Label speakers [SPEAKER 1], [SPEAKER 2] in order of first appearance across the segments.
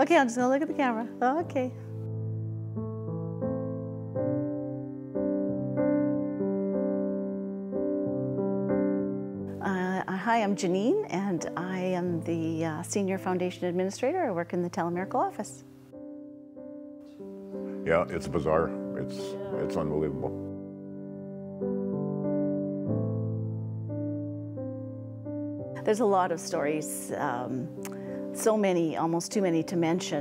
[SPEAKER 1] Okay, I'm just gonna look at the camera. Okay. Hi, I'm Janine, and I am the Senior Foundation Administrator. I work in the Telemiracle office.
[SPEAKER 2] Yeah, it's bizarre. It's unbelievable.
[SPEAKER 1] There's a lot of stories, so many, almost too many to mention.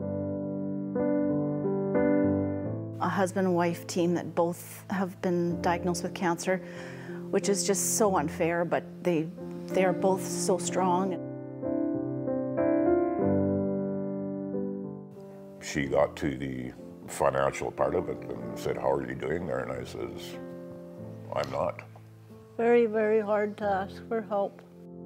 [SPEAKER 1] A husband and wife team that both have been diagnosed with cancer, which is just so unfair, but they are both so strong.
[SPEAKER 2] She got to the financial part of it and said, "How are you doing there?" And I says, "I'm not."
[SPEAKER 3] Very, very hard to ask for help.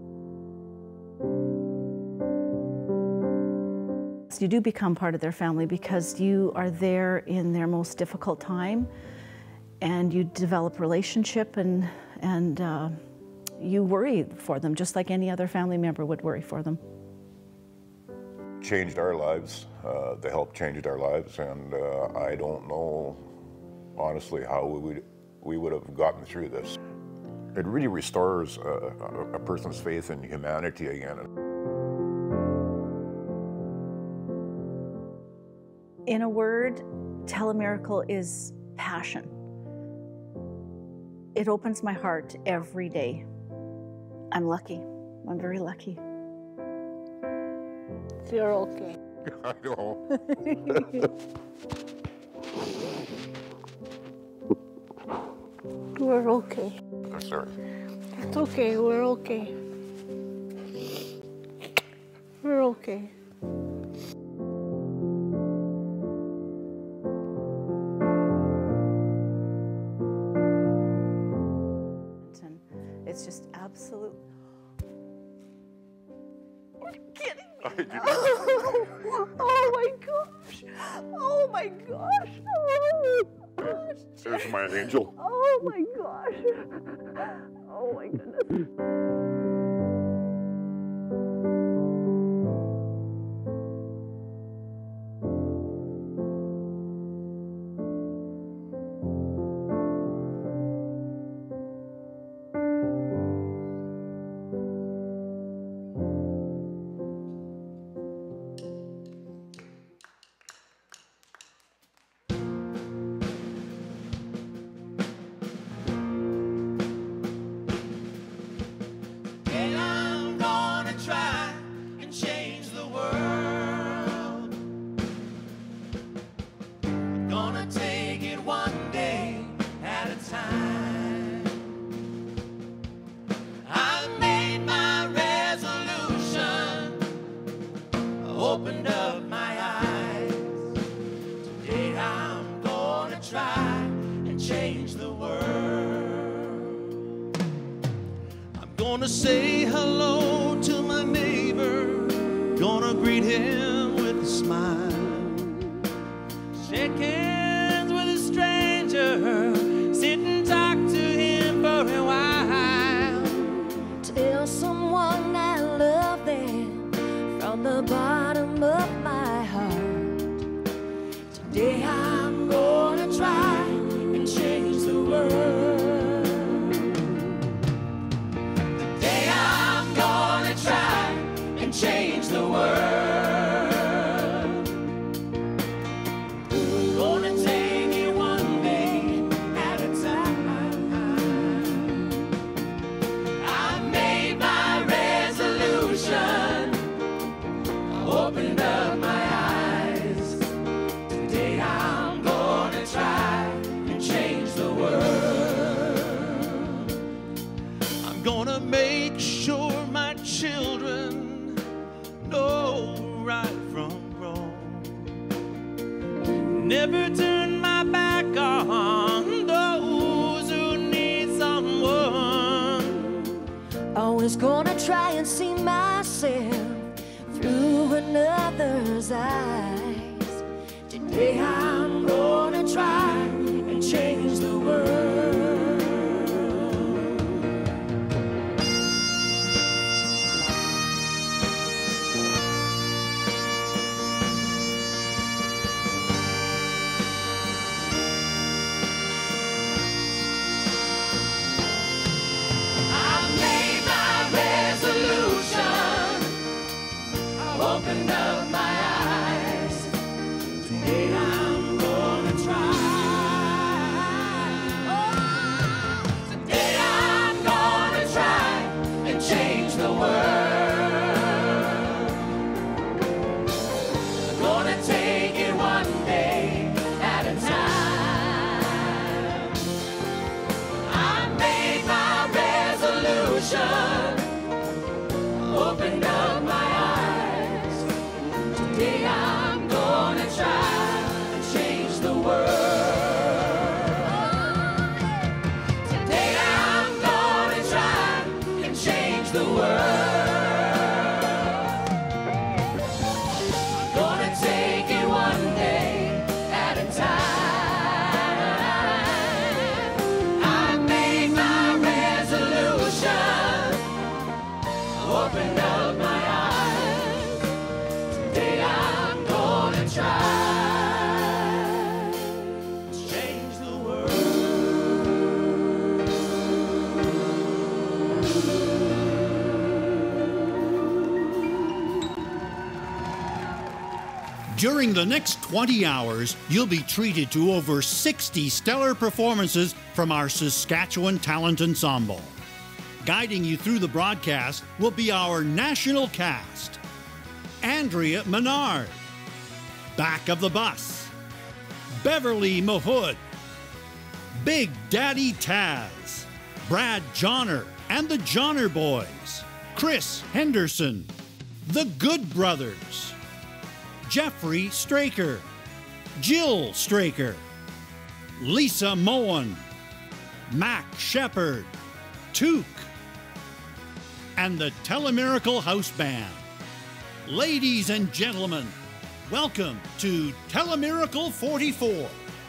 [SPEAKER 1] You do become part of their family because you are there in their most difficult time, and you develop relationship, and you worry for them just like any other family member would worry for them.
[SPEAKER 2] Changed our lives. The help changed our lives, and I don't know, honestly, how we would have gotten through this. It really restores a person's faith in humanity again.
[SPEAKER 1] In a word, Telemiracle is passion. It opens my heart every day. I'm lucky. I'm very lucky.
[SPEAKER 3] You're okay.
[SPEAKER 2] I know.
[SPEAKER 3] We're okay.
[SPEAKER 2] Sorry.
[SPEAKER 3] It's okay, we're okay. We're okay.
[SPEAKER 1] It's just absolute. Are you kidding me? Oh my gosh! Oh my gosh! Oh my gosh!
[SPEAKER 2] There's my angel.
[SPEAKER 1] Oh my gosh! Oh my goodness!
[SPEAKER 4] Opened up my eyes. Today I'm gonna try and change the world. I'm gonna say hello to my neighbor, gonna greet him with a smile, shake hands with a stranger, sit and talk to him for a while.
[SPEAKER 5] Tell someone I love them from the bottom of my heart. Today I'm gonna try and change the world. Today I'm gonna try and change the world. Gonna take it one day at a time. I made my resolution, opened up my eyes. Today I'm gonna try and change the world. I'm gonna make sure my children know right from wrong. Never turn my back on those who need someone. Always gonna try and see myself through another's eyes. Today I'm gonna try and change the world.
[SPEAKER 6] During the next 20 hours, you'll be treated to over 60 stellar performances from our Saskatchewan Talent Ensemble. Guiding you through the broadcast will be our national cast: Andrea Menard, Back of the Bus, Beverly Mahood, Big Daddy Taz, Brad Johnner and the Johnner Boys, Chris Henderson, the Good Brothers, Jeffrey Straker, Jill Straker, Lisa Moen, Mac Shepard, Took, and the Telemiracle House Band. Ladies and gentlemen, welcome to Telemiracle 44.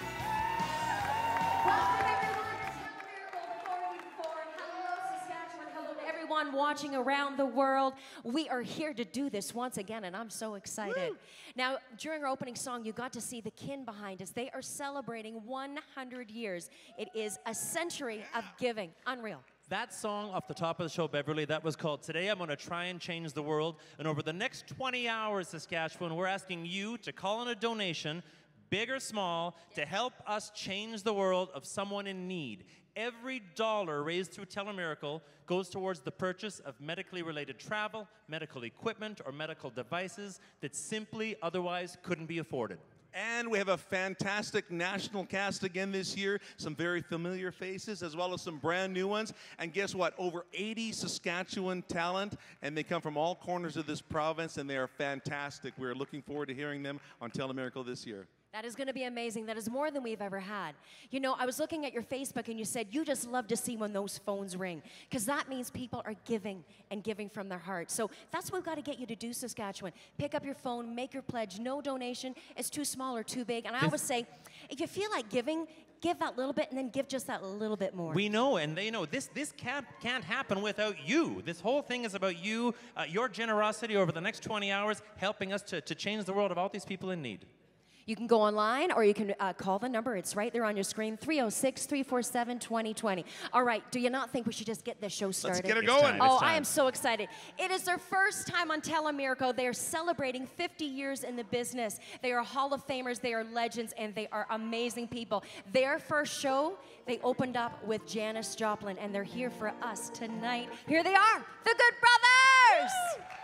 [SPEAKER 5] Watching around the world. We are here to do this once again, and I'm so excited. Woo! Now, during our opening song, you got to see the kin behind us. They are celebrating 100 years. It is a century of giving. Unreal.
[SPEAKER 7] That song off the top of the show, Beverly, that was called Today I'm Gonna Try and Change the World. And over the next 20 hours, Saskatchewan, we're asking you to call in a donation, big or small, to help us change the world of someone in need. Every dollar raised through Telemiracle goes towards the purchase of medically related travel, medical equipment, or medical devices that simply otherwise couldn't be afforded.
[SPEAKER 8] And we have a fantastic national cast again this year. Some very familiar faces as well as some brand new ones. And guess what? Over 80 Saskatchewan talent, and they come from all corners of this province, and they are fantastic. We're looking forward to hearing them on Telemiracle this year.
[SPEAKER 5] That is going to be amazing. That is more than we've ever had. You know, I was looking at your Facebook and you said you just love to see when those phones ring, because that means people are giving and giving from their heart. So that's what we've got to get you to do, Saskatchewan. Pick up your phone, make your pledge. No donation is too small or too big. And I always say, if you feel like giving, give that little bit and then give just that little bit more.
[SPEAKER 7] We know, and they know this can't happen without you. This whole thing is about you, your generosity over the next 20 hours, helping us to change the world of all these people in need.
[SPEAKER 5] You can go online or you can call the number. It's right there on your screen, 306-347-2020. All right, do you not think we should just get this show started?
[SPEAKER 8] Let's get it going.
[SPEAKER 5] Oh, I am so excited. It is their first time on Telemiracle. They are celebrating 50 years in the business. They are Hall of Famers, they are legends, and they are amazing people. Their first show, they opened up with Janis Joplin, and they're here for us tonight. Here they are, the Good Brothers!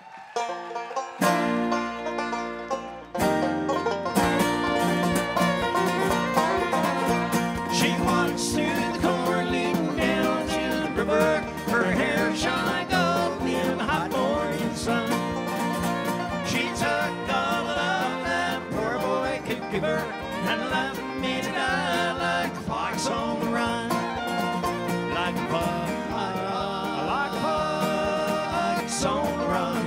[SPEAKER 4] Her hair shone like gold in the hot morning sun. She took all the love that poor boy could give her and left me to die like a fox on the run. Like a fox on the run.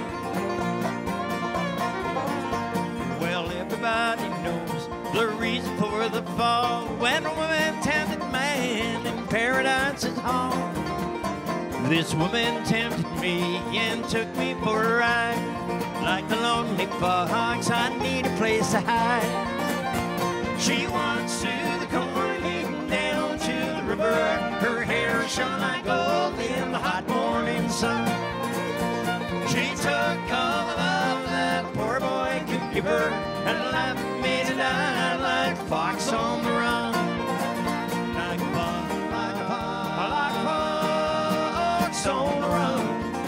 [SPEAKER 4] Well, everybody knows the reason for the fall when a woman tempted man in Paradise's home. This woman tempted me and took me for a ride. Like the lonely fox, I need a place to hide. She walks to the corn, leading down to the river. Her hair shone like gold in the hot morning sun. She took all the love that poor boy could give her and left me to die like a fox on the run. Like a fox, like a fox, like a fox on the run.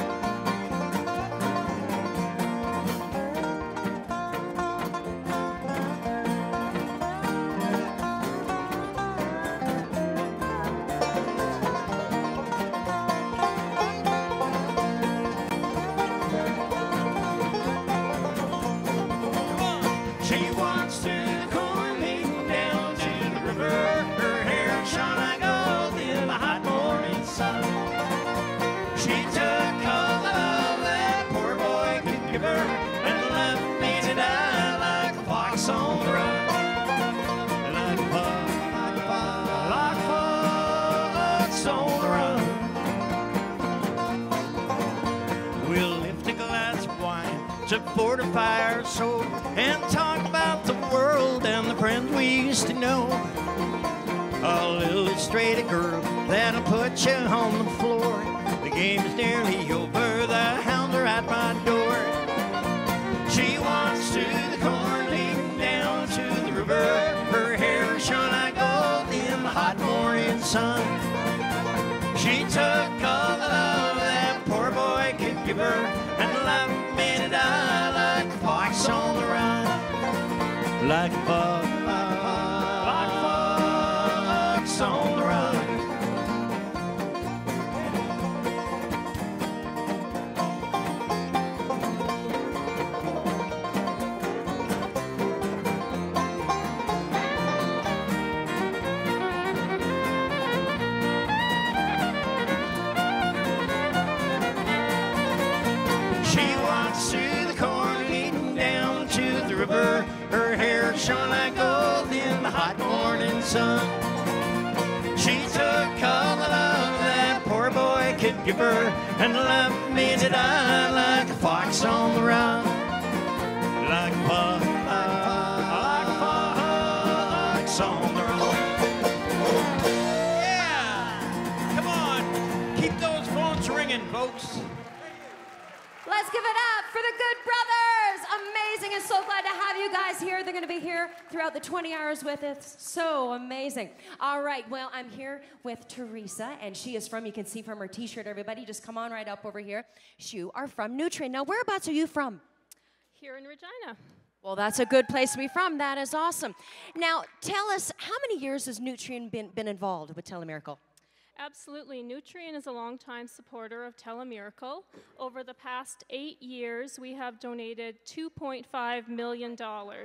[SPEAKER 4] She walks to the corn, leading down to the river. Her hair shone like gold in the hot morning sun. She took all the love that poor boy could give her and left me to die like a fox on the run. Like a fox, like a fox, like a fox on the run. We'll lift a glass of wine to fortify our soul and talk about the world and the friends we used to know. I'll illustrate a girl that'll put you on the floor. The game's nearly over, the hounds are at my door. She walks to the corn, leading sun. She took all the love that poor boy could give her and left me to die like a fox on the run. Like a fox on the run. Her hair shone like gold in the hot morning sun. She took all the love that poor boy could give her and left me to die like a fox on the run. Like a fox on the run. Yeah! Come on! Keep those phones ringing, folks.
[SPEAKER 5] Let's give it up for the Good Brothers. Amazing, and so glad to have you guys here. They're going to be here throughout the 20 hours with us. So amazing. All right, well, I'm here with Teresa, and she is from, you can see from her t-shirt, everybody, just come on right up over here. You are from Nutrien. Now, whereabouts are you from?
[SPEAKER 9] Here in Regina.
[SPEAKER 5] Well, that's a good place to be from. That is awesome. Now, tell us, how many years has Nutrien been involved with Telemiracle?
[SPEAKER 9] Absolutely. Nutrien is a longtime supporter of Telemiracle. Over the past 8 years, we have donated $2.5 million.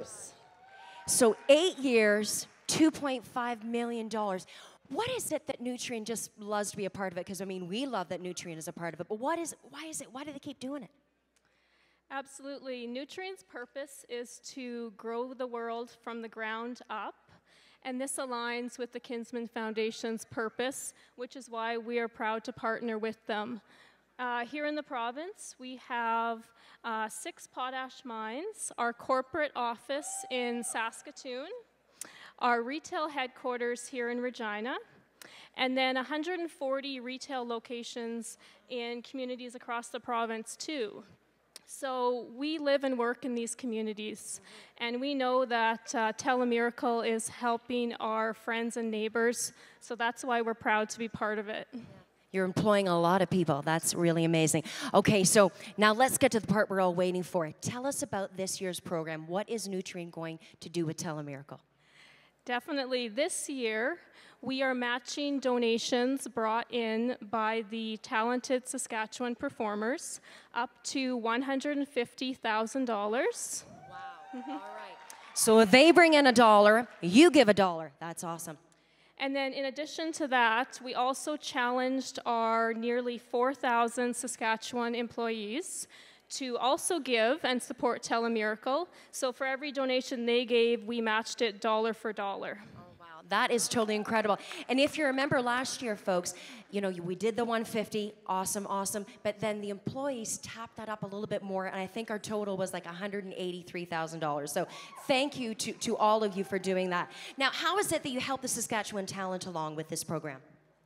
[SPEAKER 5] So 8 years, $2.5 million. What is it that Nutrien just loves to be a part of it? Because, I mean, we love that Nutrien is a part of it. But why is it? Why do they keep doing it?
[SPEAKER 9] Absolutely. Nutrien's purpose is to grow the world from the ground up. And this aligns with the Kinsman Foundation's purpose, which is why we are proud to partner with them. Here in the province, we have 6 potash mines, our corporate office in Saskatoon, our retail headquarters here in Regina, and then 140 retail locations in communities across the province too. So we live and work in these communities, and we know that Telemiracle is helping our friends and neighbors, so that's why we're proud to be part of it.
[SPEAKER 5] You're employing a lot of people. That's really amazing. Okay, so now let's get to the part we're all waiting for. Tell us about this year's program. What is Nutrien going to do with Telemiracle?
[SPEAKER 9] Definitely. This year, we are matching donations brought in by the talented Saskatchewan performers up to $150,000. Wow.
[SPEAKER 5] All right. So if they bring in $1, you give $1. That's awesome.
[SPEAKER 9] And then in addition to that, we also challenged our nearly 4,000 Saskatchewan employees to also give and support Telemiracle. So for every donation they gave, we matched it dollar for dollar.
[SPEAKER 5] That is totally incredible. And if you remember last year, folks, you know, we did the 150, awesome, but then the employees tapped that up a little bit more, and I think our total was like $183,000. So thank you to all of you for doing that. Now, how is it that you help the Saskatchewan talent along with this program?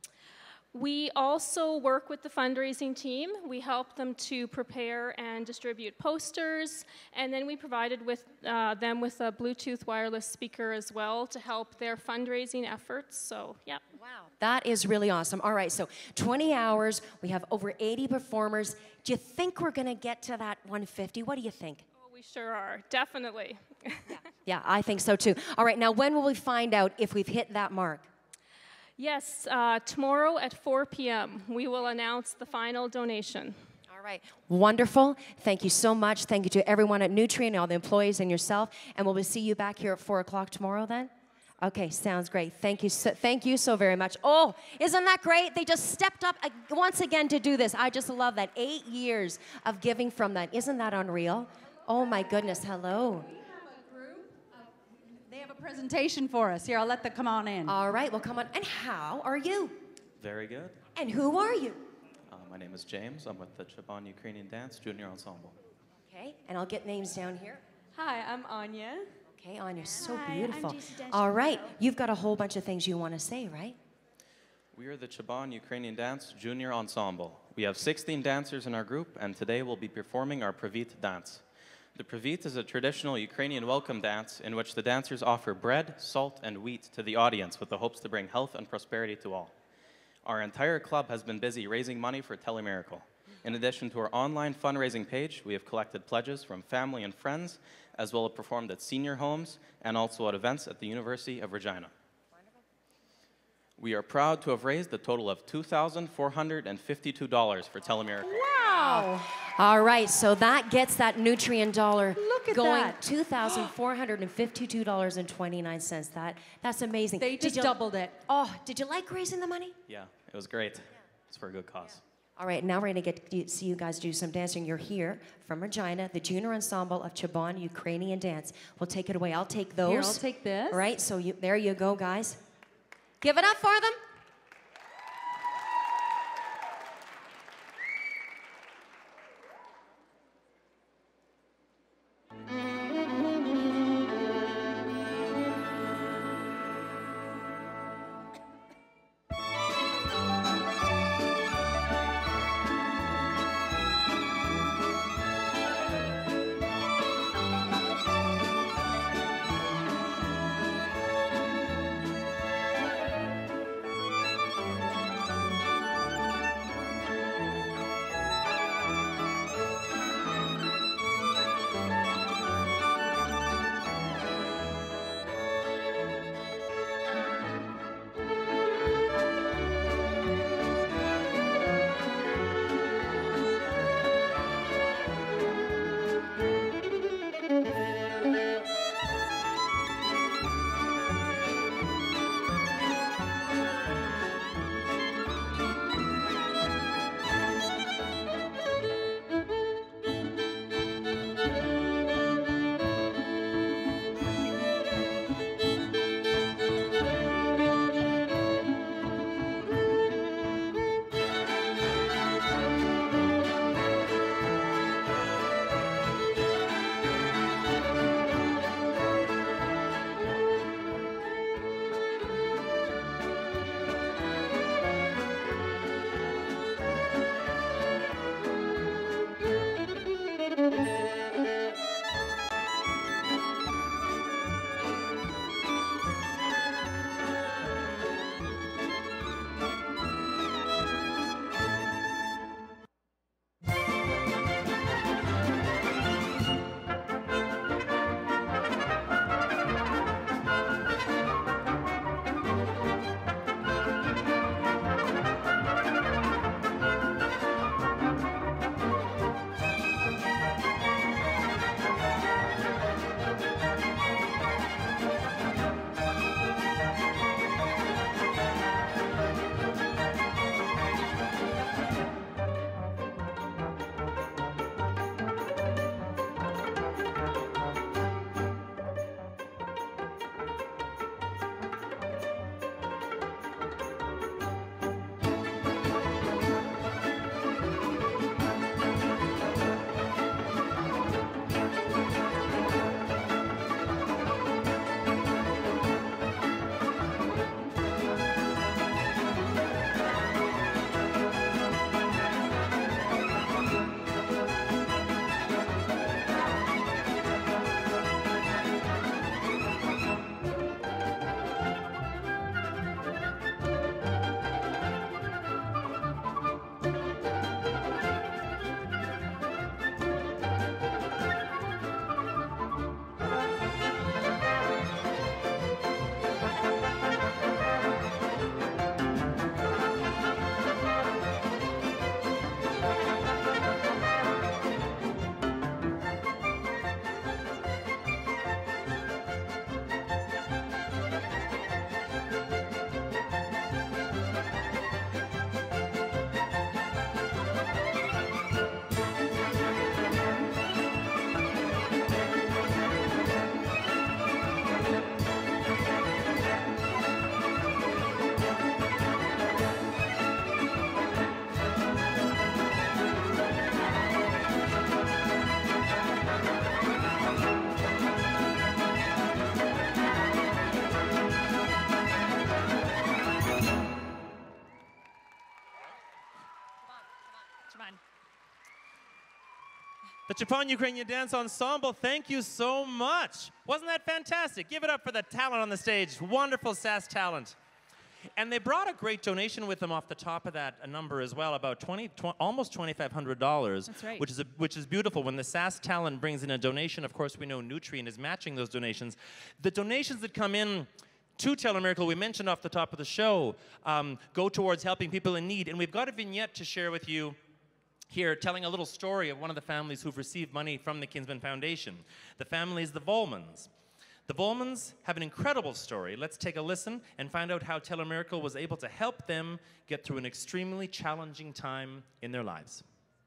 [SPEAKER 9] We also work with the fundraising team. We help them to prepare and distribute posters, and then we provided them with a Bluetooth wireless speaker as well to help their fundraising efforts. So, yeah.
[SPEAKER 5] Wow, that is really awesome. All right, so 20 hours, we have over 80 performers. Do you think we're going to get to that 150? What do you think?
[SPEAKER 9] Oh, we sure are, definitely.
[SPEAKER 5] Yeah, I think so too. All right, now when will we find out if we've hit that mark?
[SPEAKER 9] Yes, tomorrow at 4 p.m. we will announce the final donation.
[SPEAKER 5] All right. Wonderful. Thank you so much. Thank you to everyone at Nutrien, all the employees and yourself. And we'll see you back here at 4 o'clock tomorrow then? Okay, sounds great. Thank you so very much. Oh, isn't that great? They just stepped up once again to do this. I just love that. 8 years of giving from that. Isn't that unreal? Oh my goodness. Hello.
[SPEAKER 10] They have a presentation for us. Here, I'll let them come on in.
[SPEAKER 5] All right, well, come on. And how are you?
[SPEAKER 11] Very good.
[SPEAKER 5] And who are you?
[SPEAKER 11] My name is James. I'm with the Chabon Ukrainian Dance Junior Ensemble.
[SPEAKER 5] Okay, and I'll get names down here.
[SPEAKER 12] Hi, I'm Anya.
[SPEAKER 5] Okay, Anya, so
[SPEAKER 12] Hi,
[SPEAKER 5] beautiful.
[SPEAKER 12] I'm JC
[SPEAKER 5] All right, you've got a whole bunch of things you want to say, right?
[SPEAKER 11] We are the Chabon Ukrainian Dance Junior Ensemble. We have 16 dancers in our group, and today we'll be performing our Pravit dance. The Privyet is a traditional Ukrainian welcome dance in which the dancers offer bread, salt, and wheat to the audience with the hopes to bring health and prosperity to all. Our entire club has been busy raising money for Telemiracle. In addition to our online fundraising page, we have collected pledges from family and friends, as well as performed at senior homes and also at events at the University of Regina. We are proud to have raised a total of $2,452 for Telemiracle.
[SPEAKER 5] Wow! All right, so that gets that nutrient dollar going.
[SPEAKER 10] that.
[SPEAKER 5] $2,452.29. That's amazing.
[SPEAKER 10] They just doubled it.
[SPEAKER 5] Oh, did you like raising the money?
[SPEAKER 11] Yeah, it was great. It's for a good cause.
[SPEAKER 5] All right, now we're going to get to see you guys do some dancing. You're here from Regina, the junior ensemble of Chabon Ukrainian Dance. We'll take it away. I'll take those.
[SPEAKER 10] Here, I'll take this.
[SPEAKER 5] All right, so there you go, guys. Give it up for them.
[SPEAKER 7] The Chopin Ukrainian Dance Ensemble, thank you so much. Wasn't that fantastic? Give it up for the talent on the stage. Wonderful SAS talent. And they brought a great donation with them off the top of that number as well, about almost $2,500.
[SPEAKER 12] That's right.
[SPEAKER 7] Which is beautiful. When the SAS talent brings in a donation, of course, we know Nutrien is matching those donations. The donations that come in to Telemiracle, we mentioned off the top of the show, go towards helping people in need. And we've got a vignette to share with you here, telling a little story of one of the families who've received money from the Kinsman Foundation. The family is the Volmans. The Volmans have an incredible story. Let's take a listen and find out how Telemiracle was able to help them get through an extremely challenging time in their lives.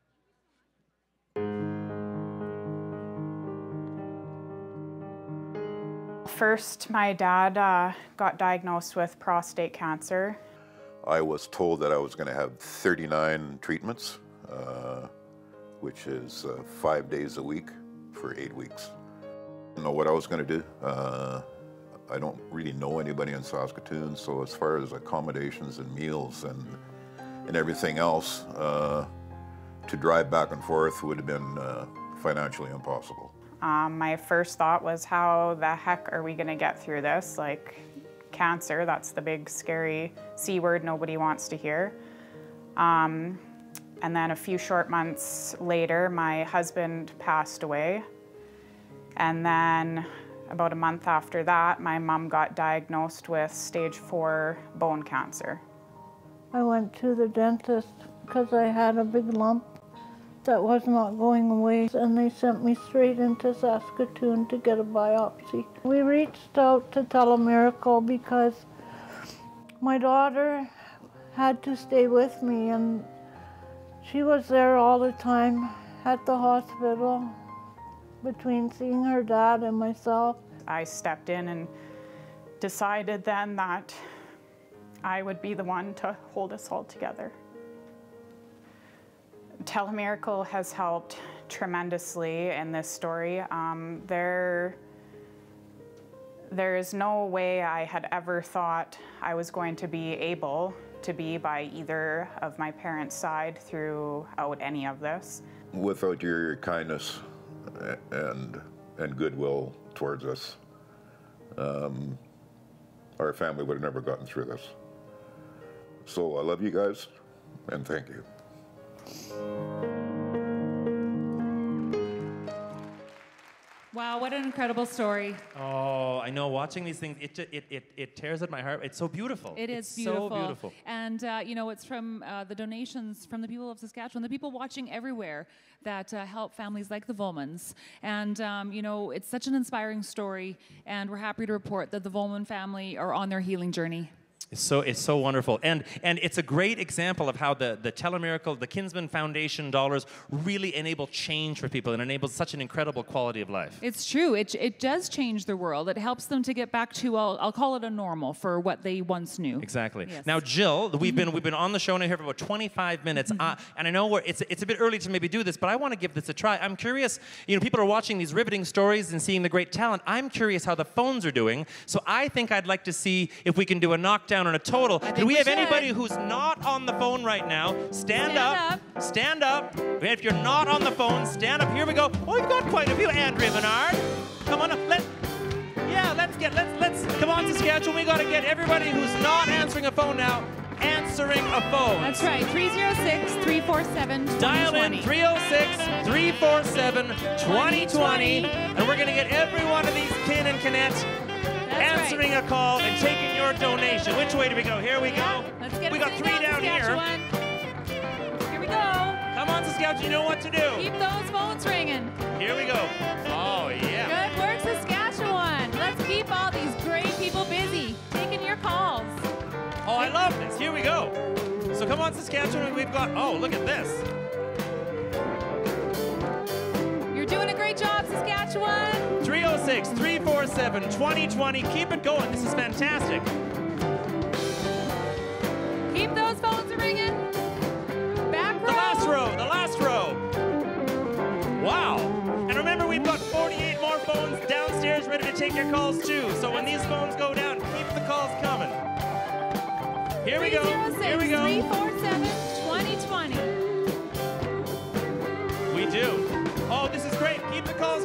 [SPEAKER 13] First, my dad got diagnosed with prostate cancer.
[SPEAKER 2] I was told that I was going to have 39 treatments, which is 5 days a week for 8 weeks. I didn't know what I was going to do. I don't really know anybody in Saskatoon, so as far as accommodations and meals and everything else, to drive back and forth would have been financially impossible.
[SPEAKER 13] My first thought was, how the heck are we going to get through this? Like, cancer, that's the big scary C word nobody wants to hear. And then a few short months later, my husband passed away. And then about a month after that, my mom got diagnosed with stage 4 bone cancer.
[SPEAKER 3] I went to the dentist because I had a big lump that was not going away, and they sent me straight into Saskatoon to get a biopsy. We reached out to Telemiracle because my daughter had to stay with me, and she was there all the time at the hospital between seeing her dad and myself.
[SPEAKER 13] I stepped in and decided then that I would be the one to hold us all together. Telemiracle has helped tremendously in this story. There is no way I had ever thought I was going to be able to be by either of my parents' side throughout any of this.
[SPEAKER 2] Without your kindness and goodwill towards us, our family would have never gotten through this. So I love you guys, and thank you.
[SPEAKER 12] Wow, what an incredible story.
[SPEAKER 7] Oh, I know, watching these things, it tears at my heart. It's so beautiful.
[SPEAKER 12] It's beautiful.
[SPEAKER 7] So beautiful.
[SPEAKER 12] And, you know, it's from the donations from the people of Saskatchewan, the people watching everywhere that help families like the Volmans. And, you know, it's such an inspiring story, and we're happy to report that the Volman family are on their healing journey.
[SPEAKER 7] It's so wonderful, and it's a great example of how the Telemiracle, the Kinsman Foundation dollars really enable change for people and enables such an incredible quality of life.
[SPEAKER 12] It's true. It does change their world. It helps them to get back to, I'll call it a normal for what they once knew.
[SPEAKER 7] Exactly.
[SPEAKER 12] Yes.
[SPEAKER 7] Now, Jill, we've been on the show now here for about 25 minutes, and I know it's a bit early to maybe do this, but I want to give this a try. I'm curious. You know, people are watching these riveting stories and seeing the great talent. I'm curious how the phones are doing. So I think I'd like to see if we can do a knockdown and a total. Do we have anybody who's not on the phone right now? Stand up. Stand up. If you're not on the phone, stand up. Here we go. Oh, we've got quite a few. Andrea Menard. Come on up. Let's come on, Saskatchewan. We got to get everybody who's not answering a phone now answering a phone.
[SPEAKER 12] That's right. 306-347-2020.
[SPEAKER 7] Dial in 306-347-2020, and we're going to get every one of these Kin and Kinette answering a call and taking your donation. Which way do we go? Here we go.
[SPEAKER 12] Let's get
[SPEAKER 7] we got 3 down here.
[SPEAKER 12] Here we go.
[SPEAKER 7] Come on, Saskatchewan, you know what to do.
[SPEAKER 12] Keep those phones ringing.
[SPEAKER 7] Here we go. Oh, yeah.
[SPEAKER 12] Good work, Saskatchewan. Let's keep all these great people busy taking your calls.
[SPEAKER 7] Oh, I love this. Here we go. So come on, Saskatchewan, we've got, oh, look at this.
[SPEAKER 12] You're doing a great job, Saskatchewan.
[SPEAKER 7] 306-347-2020. Keep it going. This is fantastic.
[SPEAKER 12] Keep those phones ringing. Back row.
[SPEAKER 7] The last row. The last row. Wow. And remember, we've got 48 more phones downstairs ready to take your calls, too. So when these phones go down, keep the calls coming. Here we go. Here we go.
[SPEAKER 12] 347-2020.
[SPEAKER 7] We do.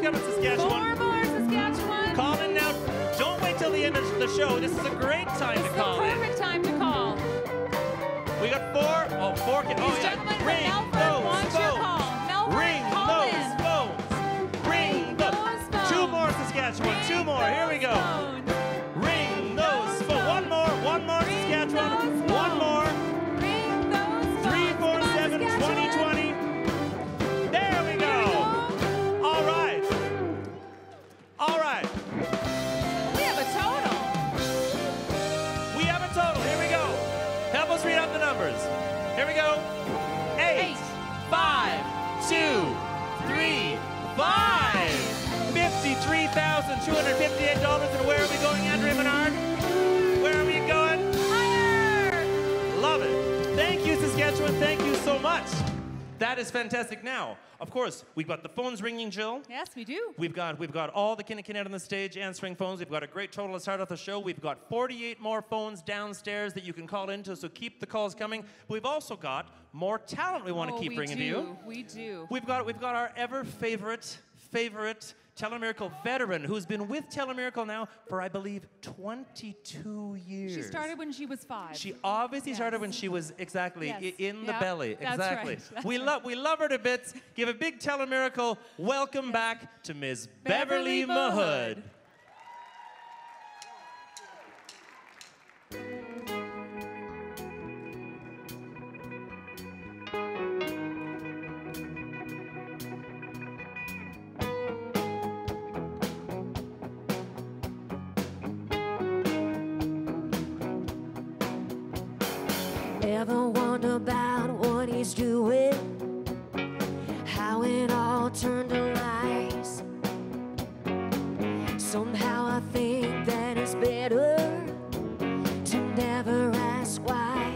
[SPEAKER 7] coming, Saskatchewan.
[SPEAKER 12] 4 more, Saskatchewan.
[SPEAKER 7] Call in now. Don't wait till the end of the show. This is a great time to call in.
[SPEAKER 12] Perfect time to call.
[SPEAKER 7] We got 4. Oh, 4. Oh, yeah. Ring those phones. Ring those phones. Ring those phones. 2 more, Saskatchewan. 2 more. Here we go. Ring those phones. One more, Saskatchewan. One more. 347 2020. There we go. All right. All right.
[SPEAKER 12] We have a total.
[SPEAKER 7] We have a total. Here we go. Help us read out the numbers. Here we go. 8, 5, 2, 3, 5. $53,258. And where are we going, Andrea Menard? Where are we going?
[SPEAKER 12] Higher.
[SPEAKER 7] Love it. Thank you, Saskatchewan. Thank you so much. That is fantastic. Now, of course, we've got the phones ringing, Jill.
[SPEAKER 12] Yes, we do.
[SPEAKER 7] We've got all the Kinnikinnick on the stage answering phones. We've got a great total to start off the show. We've got 48 more phones downstairs that you can call into, so keep the calls coming. But we've also got more talent we want to keep bringing to you.
[SPEAKER 12] We do.
[SPEAKER 7] We've got our ever favorite Telemiracle veteran who's been with Telemiracle now for, I believe, 22 years.
[SPEAKER 12] She started when she was 5.
[SPEAKER 7] She obviously started when she was in the belly.
[SPEAKER 12] That's
[SPEAKER 7] exactly.
[SPEAKER 12] right.
[SPEAKER 7] We love her to bits. Give a big Telemiracle welcome back to Ms. Beverly Mahood.
[SPEAKER 5] Ever wonder about what he's doing? How it all turned to lies? Somehow I think that it's better to never ask why.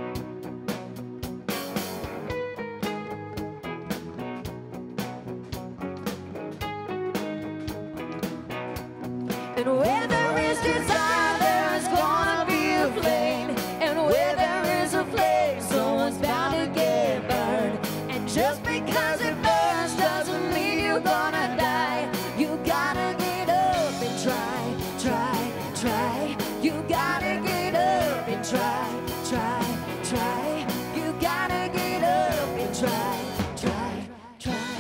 [SPEAKER 5] And where there is desire, there is gonna be a flame. And where there is a flame, someone's bound to get burned. And just because it burns doesn't mean you're gonna die. You gotta get up and try, try, try. You gotta get up and try, try, try. You gotta get up and try, try, try.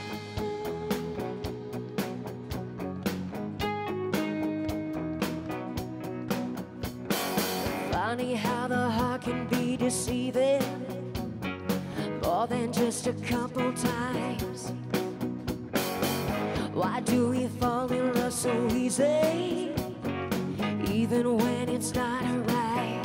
[SPEAKER 5] Funny how the heart can be deceiving more than just a couple times. Why do we fall in love so easy, even when it's not right?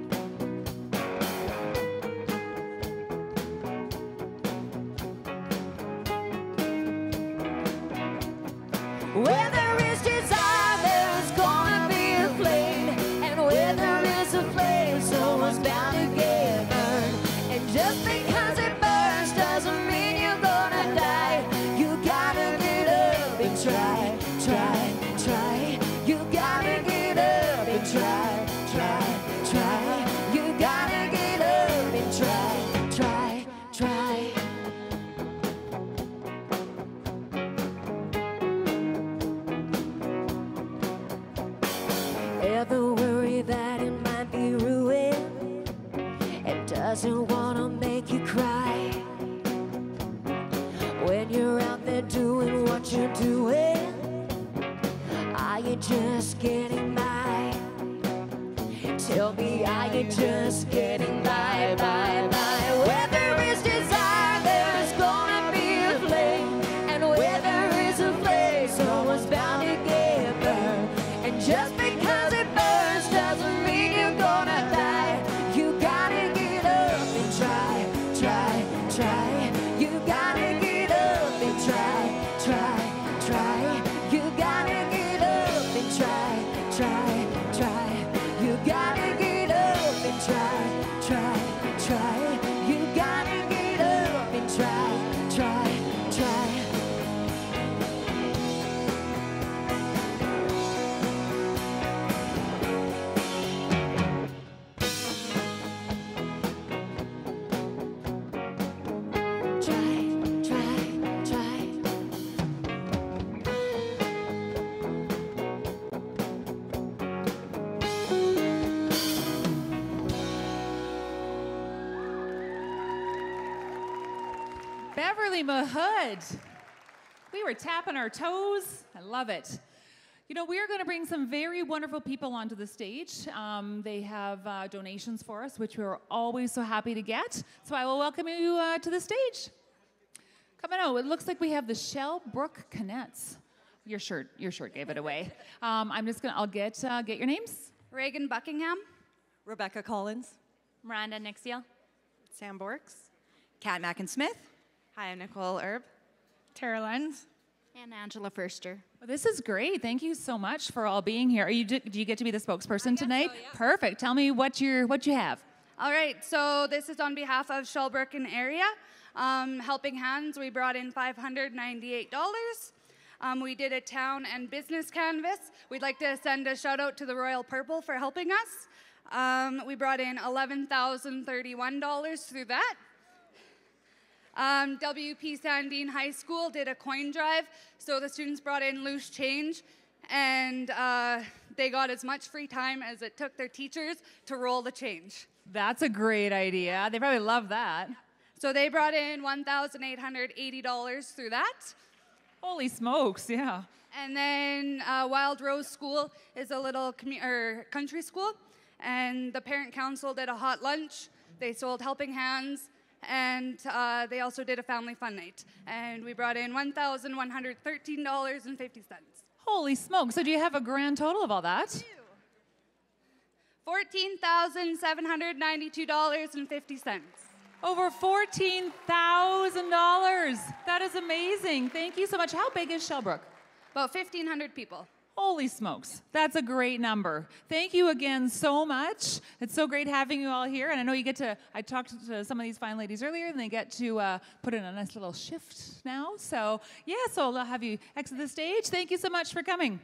[SPEAKER 5] Where there is desire, there's gonna be a flame. And where there is a flame, someone's bound to get burned. And just because it burns doesn't mean you're gonna die. You gotta get up and try, try, try. You gotta get up and try, try, try. You gotta get up and try, try, try. Ever worry that it might be ruined? It doesn't wanna make you cry. When you're out there doing what you're doing, are you just getting by? Tell me, are you just getting by, by, by? Where there is desire, there's gonna be a flame. And where there is a flame, someone's bound to get burned. And just because it burns doesn't mean you're gonna die. You gotta get up and try, try, try. You gotta get up and try, try, try. You gotta get up and try, try, try. You gotta get up and try, try, try. You gotta get up and try, try, try.
[SPEAKER 12] Beverly Mahood. We were tapping our toes. I love it. You know, we are going to bring some very wonderful people onto the stage. They have donations for us, which we're always so happy to get. So I will welcome you to the stage. Coming out, it looks like we have the Shellbrook Canettes. Your shirt gave it away. I'll get your names.
[SPEAKER 14] Reagan Buckingham.
[SPEAKER 15] Rebecca Collins.
[SPEAKER 16] Miranda Nixiel.
[SPEAKER 15] Sam Borks. Kat Mackin-Smith.
[SPEAKER 14] Hi, I'm Nicole Erb.
[SPEAKER 17] Tara Lenz.
[SPEAKER 16] And Angela Furster.
[SPEAKER 12] Well, this is great. Thank you so much for all being here. Do you get to be the spokesperson tonight?
[SPEAKER 14] So, yeah.
[SPEAKER 12] Perfect. Tell me what you have.
[SPEAKER 14] All right, so this is on behalf of Shellbrook and area. Helping Hands, we brought in $598. We did a town and business canvas. We'd like to send a shout out to the Royal Purple for helping us. We brought in $11,031 through that. WP Sandine High School did a coin drive, so the students brought in loose change, and they got as much free time as it took their teachers to roll the change.
[SPEAKER 12] That's a great idea. They probably love that.
[SPEAKER 14] So they brought in $1,880 through that.
[SPEAKER 12] Holy smokes, yeah.
[SPEAKER 14] And then Wild Rose School is a little country school, and the parent council did a hot lunch. They sold Helping Hands, and they also did a family fun night. And we brought in $1,113.50.
[SPEAKER 12] Holy smokes. So do you have a grand total of all that?
[SPEAKER 14] $14,792.50.
[SPEAKER 12] Over $14,000. That is amazing. Thank you so much. How big is Shellbrook?
[SPEAKER 14] About 1,500 people.
[SPEAKER 12] Holy smokes. That's a great number. Thank you again so much. It's so great having you all here. And I know you get to, I talked to some of these fine ladies earlier, and they get to put in a nice little shift now. So, yeah, so I'll have you exit the stage. Thank you so much for coming.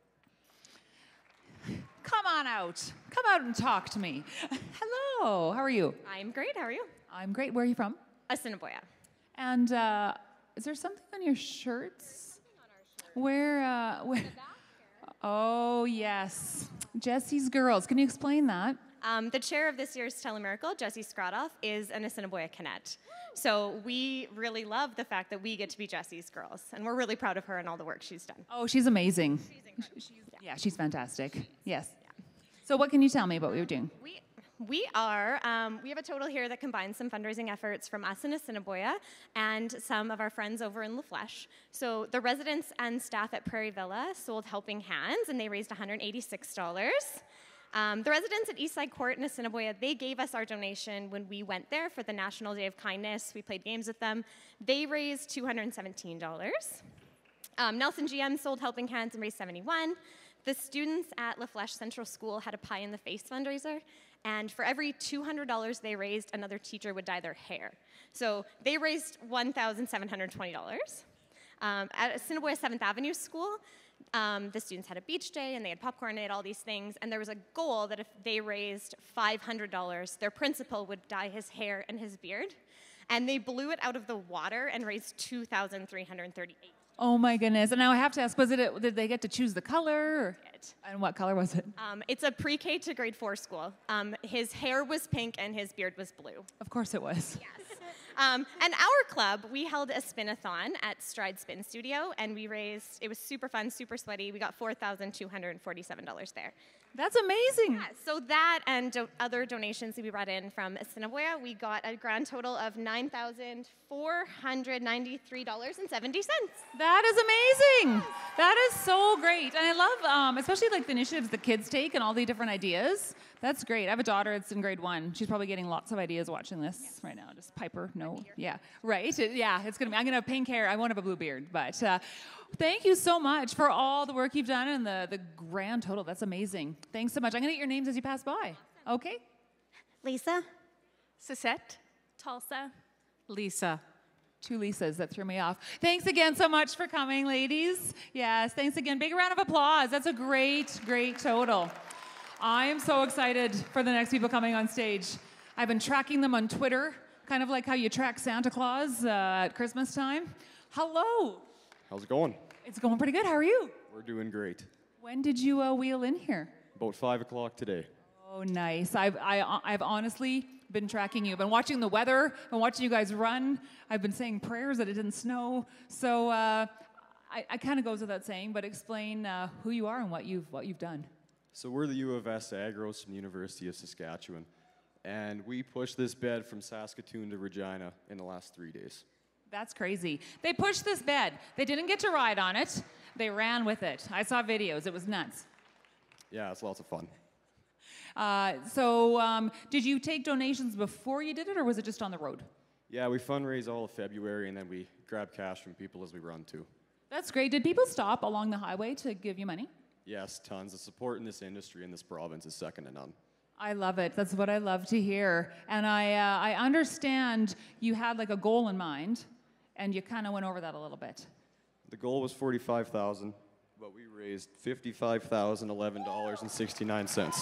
[SPEAKER 12] Come on out. Come out and talk to me. Hello. How are you?
[SPEAKER 16] I'm great. How are you?
[SPEAKER 12] I'm great. Where are you from?
[SPEAKER 16] Assiniboia.
[SPEAKER 12] And is there something on your shirts? Where? Oh, yes. Jesse's Girls. Can you explain that?
[SPEAKER 16] The chair of this year's Telemiracle, Jessie Scrotoff, is an Assiniboia Canet. So we really love the fact that we get to be Jessie's Girls, and we're really proud of her and all the work she's done.
[SPEAKER 12] Oh, she's amazing. Yeah, she's fantastic. Yes. Yeah. So what can you tell me about what you're doing?
[SPEAKER 16] We have a total here that combines some fundraising efforts from us in Assiniboia and some of our friends over in La Flèche. So the residents and staff at Prairie Villa sold Helping Hands, and they raised $186. The residents at Eastside Court in Assiniboia, they gave us our donation when we went there for the National Day of Kindness. We played games with them. They raised $217. Nelson GM sold Helping Hands and raised $71. The students at La Flèche Central School had a Pie in the Face fundraiser, and for every $200 they raised, another teacher would dye their hair. So they raised $1,720. At Assiniboia 7th Avenue School, the students had a beach day, and they had popcorn, and they had all these things, and there was a goal that if they raised $500, their principal would dye his hair and his beard, and they blew it out of the water and raised $2,338.
[SPEAKER 12] Oh my goodness. And now I have to ask, did they get to choose the color? And what color was it?
[SPEAKER 16] It's a pre-K to grade 4 school. His hair was pink and his beard was blue.
[SPEAKER 12] Of course it was.
[SPEAKER 16] Yes. And our club, we held a spin-a-thon at Stride Spin Studio, and we raised, it was super fun, super sweaty. We got $4,247 there.
[SPEAKER 12] That's amazing.
[SPEAKER 16] Yeah, so that and other donations that we brought in from Assiniboia, we got a grand total of $9,493.70.
[SPEAKER 12] That is amazing. That is so great. And I love, especially like the initiatives the kids take and all the different ideas. That's great. I have a daughter that's in grade 1. She's probably getting lots of ideas watching this right now. Just Piper, no. Yeah, right. It's going to be, I'm going to have pink hair. I won't have a blue beard. But thank you so much for all the work you've done and the grand total. That's amazing. Thanks so much. I'm going to get your names as you pass by. Okay?
[SPEAKER 16] Lisa.
[SPEAKER 17] Sisette.
[SPEAKER 16] Tulsa.
[SPEAKER 17] Lisa.
[SPEAKER 12] 2 Lisas. That threw me off. Thanks again so much for coming, ladies. Yes, thanks again. Big round of applause. That's a great, great total. I am so excited for the next people coming on stage. I've been tracking them on Twitter, kind of like how you track Santa Claus at Christmas time. Hello.
[SPEAKER 18] How's it going?
[SPEAKER 12] It's going pretty good. How are you?
[SPEAKER 18] We're doing great.
[SPEAKER 12] When did you wheel in here?
[SPEAKER 18] About 5 o'clock today.
[SPEAKER 12] Oh, nice. I've honestly Been tracking you. Been watching the weather. Been watching you guys run. I've been saying prayers that it didn't snow. So I kind of goes without saying, but explain who you are and what you've done.
[SPEAKER 18] So we're the U of S Agros from the University of Saskatchewan, and we pushed this bed from Saskatoon to Regina in the last 3 days.
[SPEAKER 12] That's crazy. They pushed this bed. They didn't get to ride on it. They ran with it. I saw videos. It was nuts.
[SPEAKER 18] Yeah, it's lots of fun.
[SPEAKER 12] Did you take donations before you did it, or was it just on the road?
[SPEAKER 18] Yeah, we fundraise all of February, and then we grab cash from people as we run too.
[SPEAKER 12] That's great. Did people stop along the highway to give you money?
[SPEAKER 18] Yes, tons. The support in this industry in this province is second to none.
[SPEAKER 12] I love it. That's what I love to hear. And I understand you had like a goal in mind, and you kind of went over that a little bit.
[SPEAKER 18] The goal was $45,000, but we raised $55,011.69.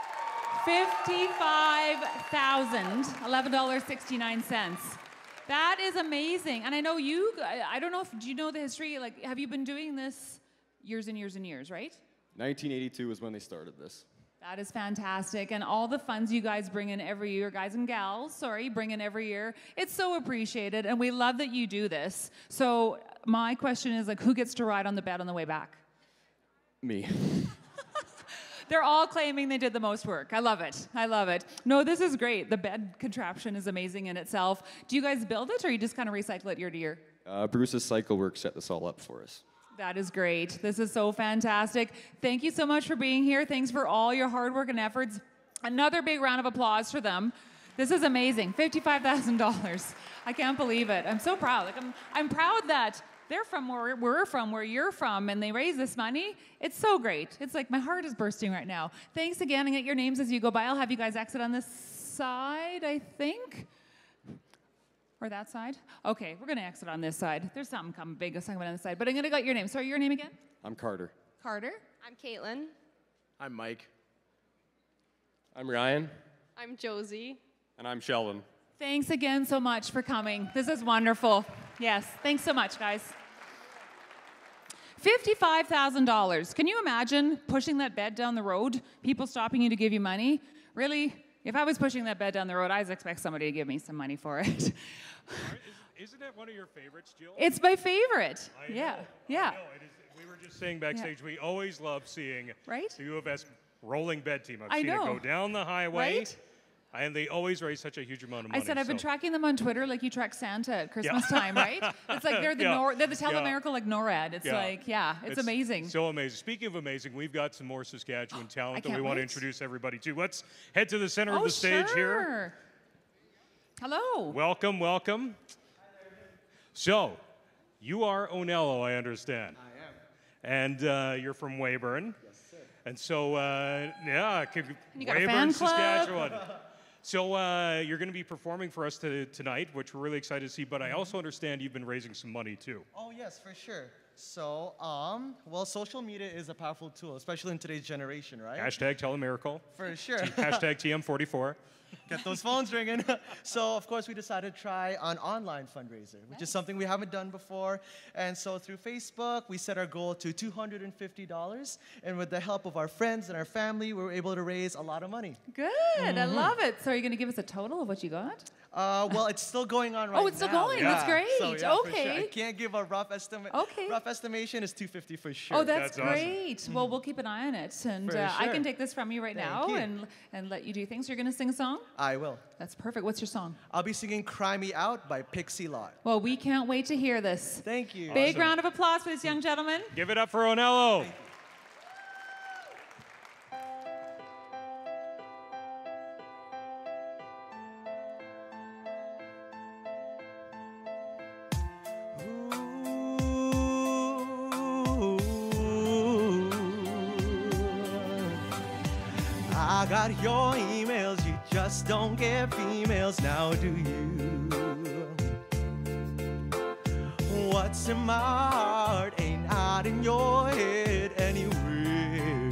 [SPEAKER 12] $55,011.69. That is amazing. And I know you, I don't know if, do you know the history? Like, have you been doing this years and years and years, right?
[SPEAKER 18] 1982 is when they started this.
[SPEAKER 12] That is fantastic. And all the funds you guys bring in every year, guys and gals, sorry, bring in every year. It's so appreciated, and we love that you do this. So my question is, like, who gets to ride on the bed on the way back?
[SPEAKER 18] Me.
[SPEAKER 12] They're all claiming they did the most work. I love it. I love it. No, this is great. The bed contraption is amazing in itself. Do you guys build it, or you just kind of recycle it year to year?
[SPEAKER 18] Bruce's Cycle Works set this all up for us.
[SPEAKER 12] That is great. This is so fantastic. Thank you so much for being here. Thanks for all your hard work and efforts. Another big round of applause for them. This is amazing. $55,000. I can't believe it. I'm so proud. Like, I'm proud that they're from where we're from, where you're from, and they raise this money. It's so great. It's like my heart is bursting right now. Thanks again, and get your names as you go by. I'll have you guys exit on this side, I think. Or that side? Okay, we're going to exit on this side. There's something coming big on this side, but I'm going to get your name. Sorry, your name again?
[SPEAKER 18] I'm Carter.
[SPEAKER 12] Carter?
[SPEAKER 16] I'm Caitlin.
[SPEAKER 19] I'm Mike. I'm Ryan.
[SPEAKER 9] I'm Josie.
[SPEAKER 19] And I'm Sheldon.
[SPEAKER 12] Thanks again so much for coming. This is wonderful. Yes, thanks so much, guys. $55,000. Can you imagine pushing that bed down the road? People stopping you to give you money? Really? If I was pushing that bed down the road, I'd expect somebody to give me some money for it.
[SPEAKER 20] Isn't that one of your favorites, Jill?
[SPEAKER 12] It's my favorite. Yeah.
[SPEAKER 20] I know. We were just saying backstage, we always love seeing the U of S rolling bed team. I've seen it go down the highway.
[SPEAKER 12] Right?
[SPEAKER 20] And they always raise such a huge amount of money.
[SPEAKER 12] I said I've been tracking them on Twitter like you track Santa at Christmas time, right? It's like they're the Telemerical like NORAD. It's it's amazing.
[SPEAKER 20] So amazing. Speaking of amazing, we've got some more Saskatchewan talent that we want to introduce everybody to. Let's head to the center of the stage here.
[SPEAKER 12] Hello.
[SPEAKER 20] Welcome, welcome. So, you are Onello, I understand.
[SPEAKER 21] I am.
[SPEAKER 20] And you're from Weyburn.
[SPEAKER 21] Yes, sir.
[SPEAKER 20] And so,
[SPEAKER 12] Weyburn,
[SPEAKER 20] Saskatchewan. So you're going to be performing for us tonight, which we're really excited to see. But I also understand you've been raising some money too.
[SPEAKER 21] Oh yes, for sure. So, well, social media is a powerful tool, especially in today's generation, right?
[SPEAKER 20] Hashtag Telemiracle.
[SPEAKER 21] For sure.
[SPEAKER 20] Hashtag TM44.
[SPEAKER 21] Get those phones ringing. So, of course, we decided to try an online fundraiser, which is something we haven't done before. And so through Facebook, we set our goal to $250. And with the help of our friends and our family, we were able to raise a lot of money.
[SPEAKER 12] Good. I love it. So are you going to give us a total of what you got?
[SPEAKER 21] Well, it's still going on right now.
[SPEAKER 12] Oh, it's still going.
[SPEAKER 21] Yeah.
[SPEAKER 12] That's great.
[SPEAKER 21] So, yeah,
[SPEAKER 12] okay.
[SPEAKER 21] Sure. I can't give a rough estimate.
[SPEAKER 12] Okay.
[SPEAKER 21] Rough estimation is $250 for sure.
[SPEAKER 12] Oh, that's
[SPEAKER 21] Awesome.
[SPEAKER 12] great. Well, we'll keep an eye on it. And
[SPEAKER 21] For
[SPEAKER 12] I
[SPEAKER 21] sure.
[SPEAKER 12] can take this from you right now and let you do things. You're going to sing a song?
[SPEAKER 21] I will.
[SPEAKER 12] That's perfect. What's your song?
[SPEAKER 21] I'll be singing Cry Me Out by Pixie Lott.
[SPEAKER 12] Well, we can't wait to hear this.
[SPEAKER 21] Thank you.
[SPEAKER 12] Big round of applause for this young gentleman.
[SPEAKER 20] Give it up for Onello.
[SPEAKER 21] I got your emails, you just don't get females now, do you? What's in my heart ain't out in your head anyway.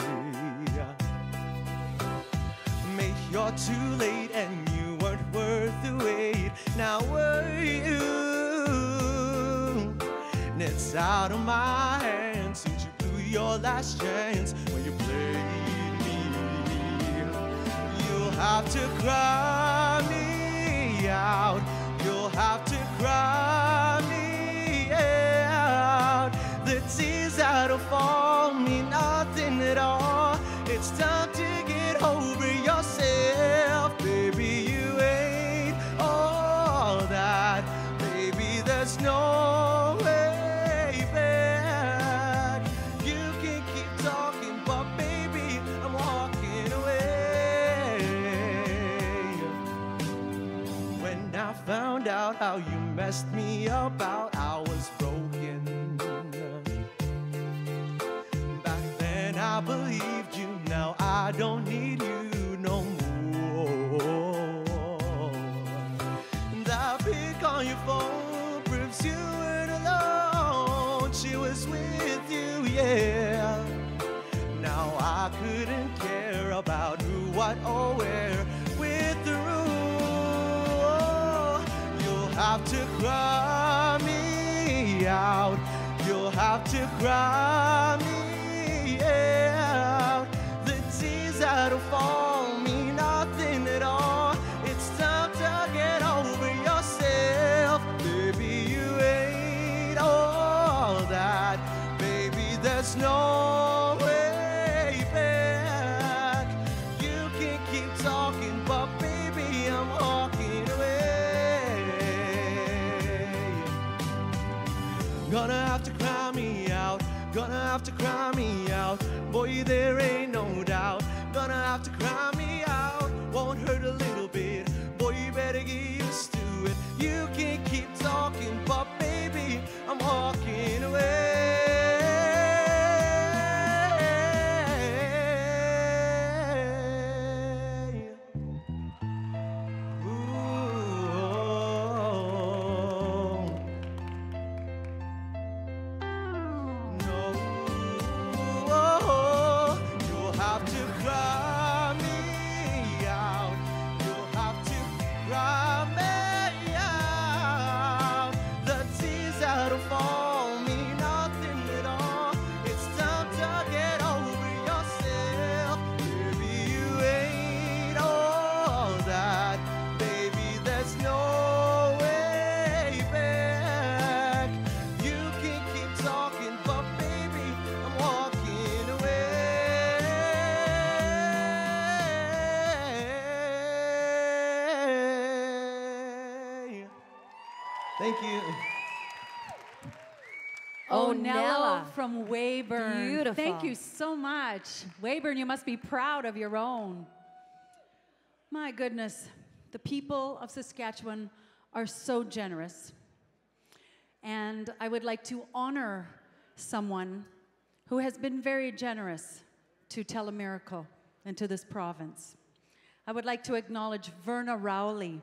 [SPEAKER 21] Maybe you're too late and you weren't worth the wait. Now were you? And it's out of my hands since you blew your last chance when you played me. You'll have to cry me out. You'll have to cry me out. The tears that'll fall mean nothing at all. It's time to get over yourself. Baby, you ain't all that. Baby, there's no way back. You can keep talking, but baby, I'm walking away. When I found out how you messed me about, I was broken. Back then I believed you, now I don't need you no more. That pic on your phone proves you weren't alone. She was with you, yeah. Now I couldn't care about who, what, or where. With the rule, you'll have to cry me out. You'll have to cry me out. The tears that'll fall mean nothing at all. It's time to get over yourself. Baby, you ain't all that. Baby, there's no way back. You can keep talking, but baby, I'm walking away. Gonna have to cry me out. Gonna have to cry me out. Boy, there ain't no doubt. Gonna have to cry me out. Won't hurt a little bit. Boy, you better get used to it. You can keep talking, but baby, I'm walking away. Thank you.
[SPEAKER 10] Oh, Nella from Weyburn.
[SPEAKER 15] Beautiful.
[SPEAKER 10] Thank you so much. Weyburn, you must be proud of your own. My goodness, the people of Saskatchewan are so generous. And I would like to honor someone who has been very generous to Telemiracle and to this province. I would like to acknowledge Verna Rowley.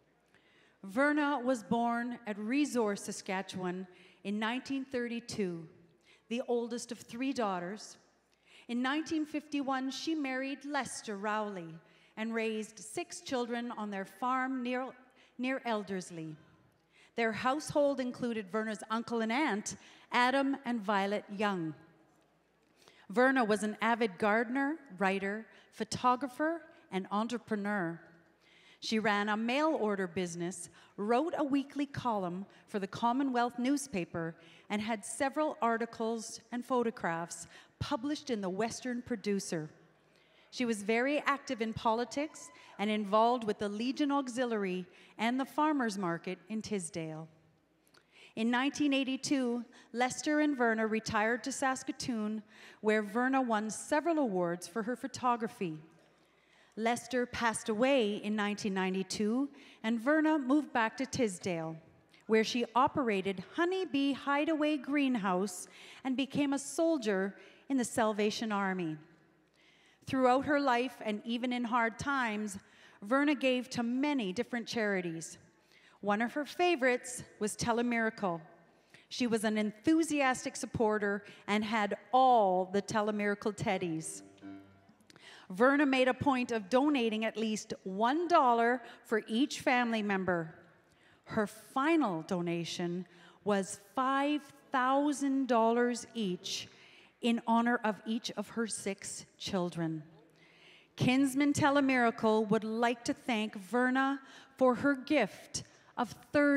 [SPEAKER 10] Verna was born at Resource, Saskatchewan in 1932, the oldest of 3 daughters. In 1951, she married Lester Rowley and raised 6 children on their farm near Eldersley. Their household included Verna's uncle and aunt, Adam and Violet Young. Verna was an avid gardener, writer, photographer, and entrepreneur. She ran a mail order business, wrote a weekly column for the Commonwealth newspaper, and had several articles and photographs published in the Western Producer. She was very active in politics and involved with the Legion Auxiliary and the Farmers Market in Tisdale. In 1982, Lester and Verna retired to Saskatoon, where Verna won several awards for her photography. Lester passed away in 1992, and Verna moved back to Tisdale, where she operated Honeybee Hideaway Greenhouse and became a soldier in the Salvation Army. Throughout her life, and even in hard times, Verna gave to many different charities. One of her favorites was Telemiracle. She was an enthusiastic supporter and had all the Telemiracle teddies. Verna made a point of donating at least $1 for each family member. Her final donation was $5,000 each in honor of each of her 6 children. Kinsman Telemiracle would like to thank Verna for her gift of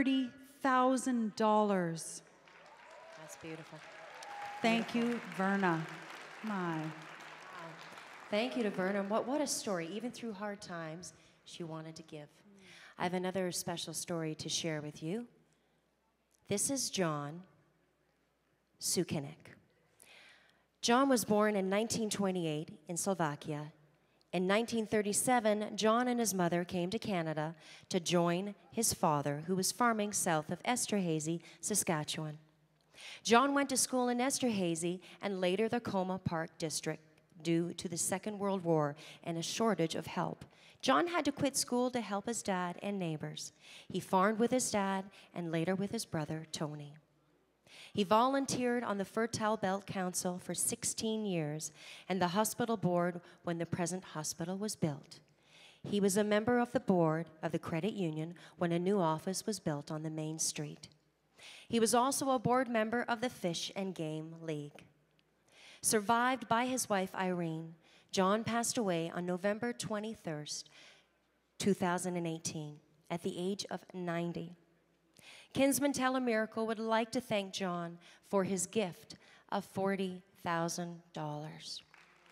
[SPEAKER 10] $30,000.
[SPEAKER 1] That's beautiful.
[SPEAKER 10] Thank you, Verna. My.
[SPEAKER 1] Thank you to Verna. What a story. Even through hard times, she wanted to give. I have another special story to share with you. This is John Sukenik. John was born in 1928 in Slovakia. In 1937, John and his mother came to Canada to join his father, who was farming south of Esterhazy, Saskatchewan. John went to school in Esterhazy and later the Coma Park District due to the Second World War and a shortage of help. John had to quit school to help his dad and neighbors. He farmed with his dad and later with his brother, Tony. He volunteered on the Fertile Belt Council for 16 years and the hospital board when the present hospital was built. He was a member of the board of the credit union when a new office was built on the main street. He was also a board member of the Fish and Game League. Survived by his wife, Irene, John passed away on November 23rd, 2018, at the age of 90. Kinsman Telemiracle would like to thank John for his gift of $40,000.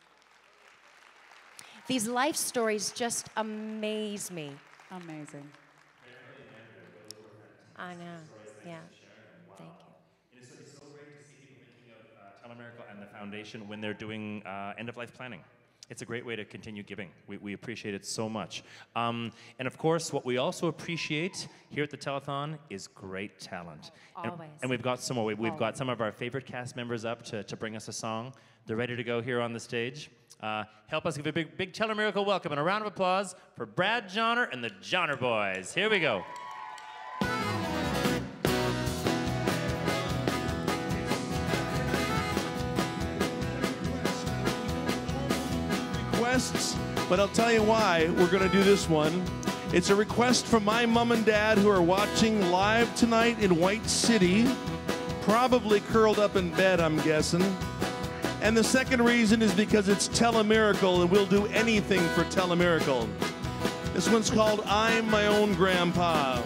[SPEAKER 1] These life stories just amaze me.
[SPEAKER 10] Amazing.
[SPEAKER 1] I know, yeah. Thank you.
[SPEAKER 7] It's so great to see people thinking of Telemiracle and the foundation when they're doing end-of-life planning. It's a great way to continue giving. We appreciate it so much. And of course, what we also appreciate here at the telethon is great talent.
[SPEAKER 1] Always.
[SPEAKER 7] And we've got some more. We've got some of our favorite cast members up to bring us a song. They're ready to go here on the stage. Help us give a big Telemiracle welcome and a round of applause for Brad Johnner and the Johnner Boys. Here we go.
[SPEAKER 8] But I'll tell you why we're going to do this one. It's a request from my mom and dad who are watching live tonight in White City, probably curled up in bed, I'm guessing. And the second reason is because it's Telemiracle, and we'll do anything for Telemiracle. This one's called I'm My Own Grandpa.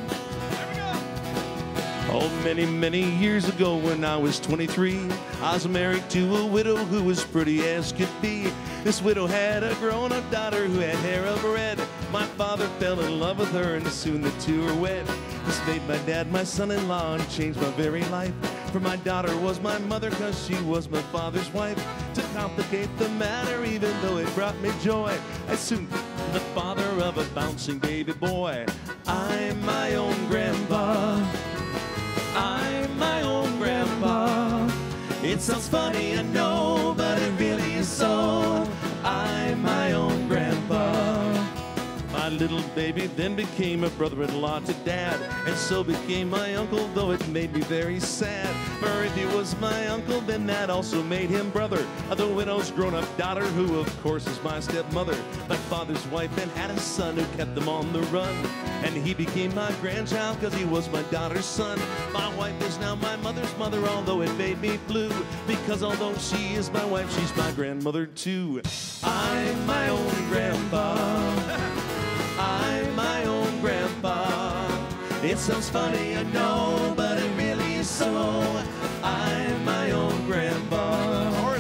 [SPEAKER 8] Oh, many, many years ago when I was 23, I was married to a widow who was pretty as could be. This widow had a grown-up daughter who had hair of red. My father fell in love with her and soon the two were wed. This made my dad my son-in-law and changed my very life. For my daughter was my mother cause she was my father's wife. To complicate the matter even though it brought me joy, I soon became the father of a bouncing baby boy. I'm my own grandpa. I'm my own grandpa. It sounds funny, I know, but it really is so. I'm my own grandpa. My little baby then became a brother-in-law to Dad, and so became my uncle, though it made me very sad. For if he was my uncle, then that also made him brother of the widow's grown-up daughter, who of course is my stepmother. My father's wife then had a son who kept them on the run, and he became my grandchild because he was my daughter's son. My wife is now my mother's mother, although it made me blue, because although she is my wife, she's my grandmother too. I'm my own grandpa. I'm my own grandpa. It sounds funny, I know, but it really is so. I'm my own grandpa.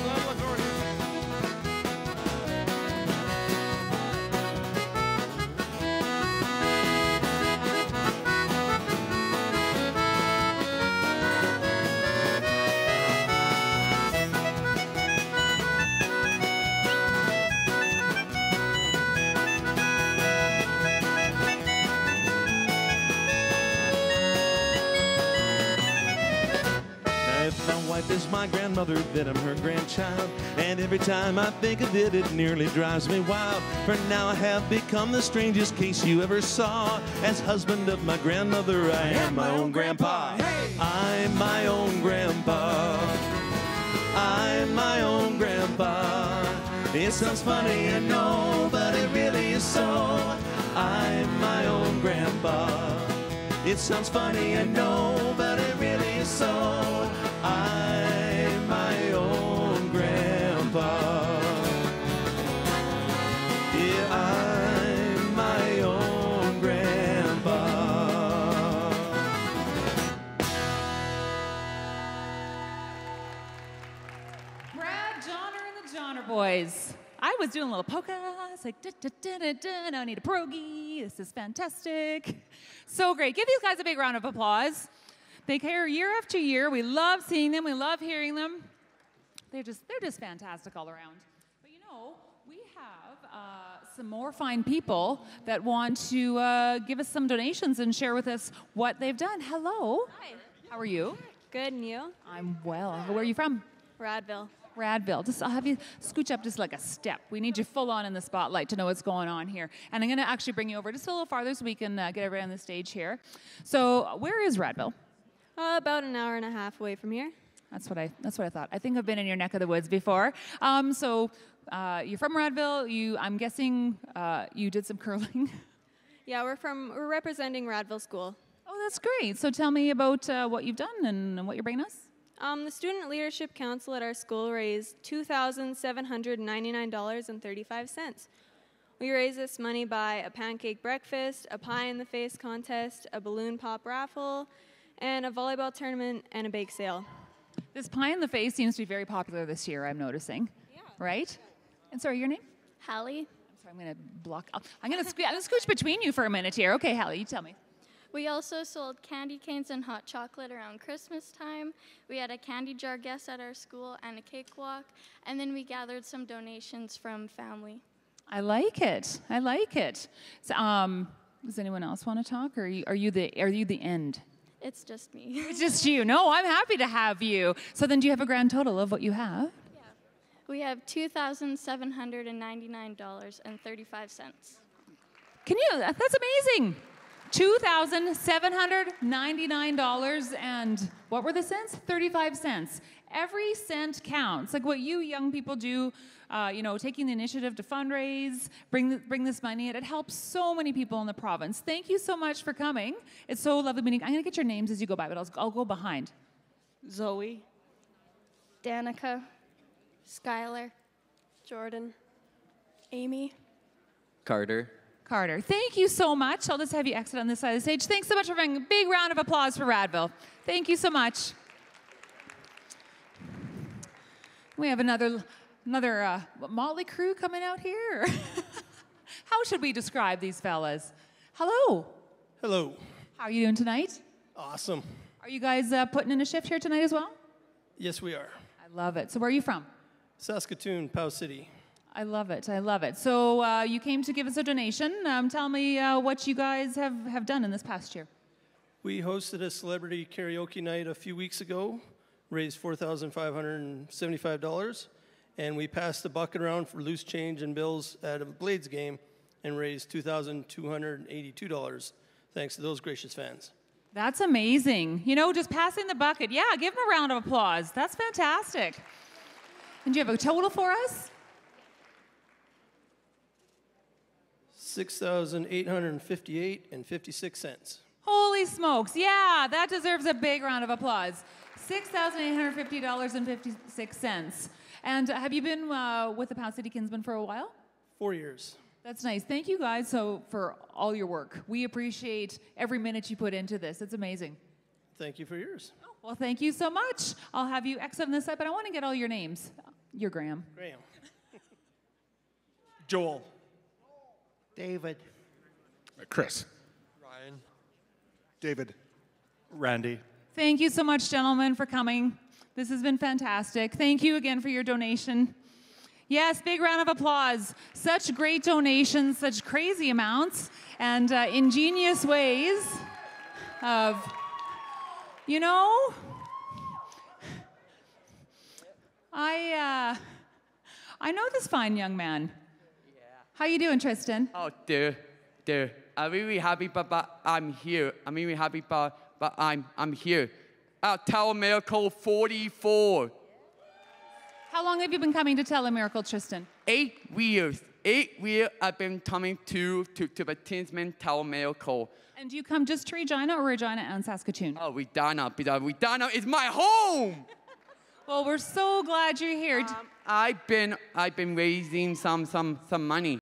[SPEAKER 8] Is my grandmother, then I'm her grandchild. And every time I think of it, it nearly drives me wild. For now I have become the strangest case you ever saw. As husband of my grandmother, I am my own grandpa. Hey! I'm my own grandpa. I'm my own grandpa. It sounds funny, I know, but it really is so. I'm my own grandpa. It sounds funny, I know, but it really is so. I'm my own grandpa. Yeah, I'm my own grandpa.
[SPEAKER 12] boys. I was doing a little polka. It's like, da, da, da, da, da, now I need a pierogi. This is fantastic. So great. Give these guys a big round of applause. They care year after year. We love seeing them. We love hearing them. They're just fantastic all around. But you know, we have some more fine people that want to give us some donations and share with us what they've done. Hello.
[SPEAKER 6] Hi.
[SPEAKER 12] How are you?
[SPEAKER 6] Good, and you?
[SPEAKER 12] I'm well. Where are you from?
[SPEAKER 6] Radville.
[SPEAKER 12] Radville. I'll have you scooch up just like a step. We need you full on in the spotlight to know what's going on here. And I'm going to actually bring you over just a little farther so we can get everybody on the stage here. So where is Radville?
[SPEAKER 6] About an hour and a half away from here.
[SPEAKER 12] That's what I thought. I think I've been in your neck of the woods before. So you're from Radville. I'm guessing you did some curling.
[SPEAKER 6] Yeah, we're representing Radville School.
[SPEAKER 12] Oh, that's great. So tell me about what you've done and what you're bringing us.
[SPEAKER 6] The Student Leadership Council at our school raised $2,799.35. We raised this money by a pancake breakfast, a pie in the face contest, a balloon pop raffle, and a volleyball tournament and a bake sale.
[SPEAKER 12] This pie in the face seems to be very popular this year, I'm noticing. Yeah. Right? And sorry, your name?
[SPEAKER 6] Hallie.
[SPEAKER 12] I'm sorry, I'm going to block. I'm going to scooch between you for a minute here. Okay, Hallie, you tell me.
[SPEAKER 22] We also sold candy canes and hot chocolate around Christmas time. We had a candy jar guest at our school and a cakewalk. And then we gathered some donations from family.
[SPEAKER 12] I like it. I like it. So, does anyone else want to talk, or are you the end?
[SPEAKER 22] It's just me.
[SPEAKER 12] It's just you. No, I'm happy to have you. So then do you have a grand total of what you have?
[SPEAKER 22] Yeah. We have $2,799.35.
[SPEAKER 12] Can you? That's amazing. $2,799 and what were the cents? 35 cents. Every cent counts. Like what you young people do, taking the initiative to fundraise, bring this money in. It helps so many people in the province. Thank you so much for coming. It's so lovely meeting. I'm going to get your names as you go by, but I'll go behind.
[SPEAKER 6] Zoe.
[SPEAKER 22] Danica. Skylar.
[SPEAKER 6] Jordan.
[SPEAKER 22] Amy.
[SPEAKER 11] Carter.
[SPEAKER 12] Thank you so much. I'll just have you exit on this side of the stage. Thanks so much for bringing a big round of applause for Radville. Thank you so much. We have another motley crew coming out here. How should we describe these fellas? Hello.
[SPEAKER 23] Hello.
[SPEAKER 12] How are you doing tonight?
[SPEAKER 23] Awesome.
[SPEAKER 12] Are you guys putting in a shift here tonight as well?
[SPEAKER 23] Yes, we are.
[SPEAKER 12] I love it. So where are you from?
[SPEAKER 23] Saskatoon, Pow City.
[SPEAKER 12] I love it. I love it. So you came to give us a donation. Tell me what you guys have done in this past year.
[SPEAKER 23] We hosted a celebrity karaoke night a few weeks ago, raised $4,575, and we passed the bucket around for loose change and bills at a Blades game and raised $2,282, thanks to those gracious fans.
[SPEAKER 12] That's amazing. Just passing the bucket. Yeah, give them a round of applause. That's fantastic. And do you have a total for us?
[SPEAKER 23] $6,858.56.
[SPEAKER 12] Holy smokes. Yeah, that deserves a big round of applause. $6,850.56. And have you been with the Pow City Kinsmen for a while?
[SPEAKER 23] 4 years.
[SPEAKER 12] That's nice. Thank you guys for all your work. We appreciate every minute you put into this. It's amazing.
[SPEAKER 23] Thank you for yours.
[SPEAKER 12] Oh, well, thank you so much. I'll have you exit on this side, but I want to get all your names. You're Graham.
[SPEAKER 23] Graham. Joel.
[SPEAKER 24] David.
[SPEAKER 25] Chris.
[SPEAKER 24] Ryan.
[SPEAKER 25] David.
[SPEAKER 24] Randy.
[SPEAKER 12] Thank you so much, gentlemen, for coming. This has been fantastic. Thank you again for your donation. Yes, big round of applause. Such great donations, such crazy amounts, and ingenious ways of, I know this fine young man. How you doing, Tristan?
[SPEAKER 26] Oh, dear. I'm really happy, but I'm here. I'm really happy, but I'm here. Telemiracle 44.
[SPEAKER 12] How long have you been coming to Telemiracle, Tristan?
[SPEAKER 26] 8 years. 8 years I've been coming to the Kinsmen Telemiracle.
[SPEAKER 12] And do you come just to Regina or Regina and Saskatoon?
[SPEAKER 26] Oh, Regina is my home.
[SPEAKER 12] Well, we're so glad you're here.
[SPEAKER 26] I've been raising some money.